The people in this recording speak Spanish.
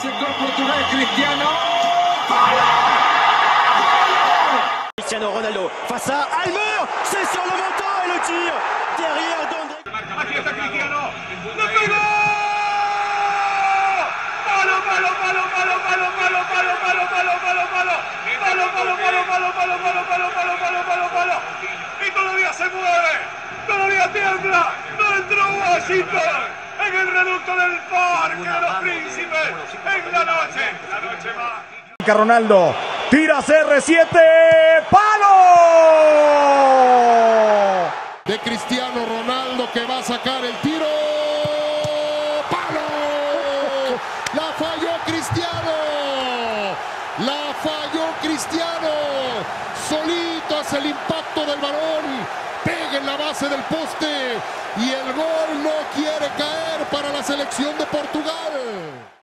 sector portugués, Cristiano. Cristiano Ronaldo face à Almer, c'est sur le montant et le tir derrière Dondé. Aquí está Cristiano, ¡lo pegó! ¡Palo, palo, palo, palo, palo, palo, palo, palo, palo, palo, palo! ¡Palo, palo, palo, palo, palo, palo, palo, palo, palo, palo, palo! Y todavía se mueve, todavía tiembla, no entró Washington en el reducto del Parque de los Príncipes en la noche mágica. Ronaldo, tira CR7, ¡palo! De Cristiano Ronaldo que va a sacar el tiro, ¡palo! La falló Cristiano, la falló Cristiano, solito hace el impacto del balón, pega en la base del poste y el gol no quiere caer para la selección de Portugal.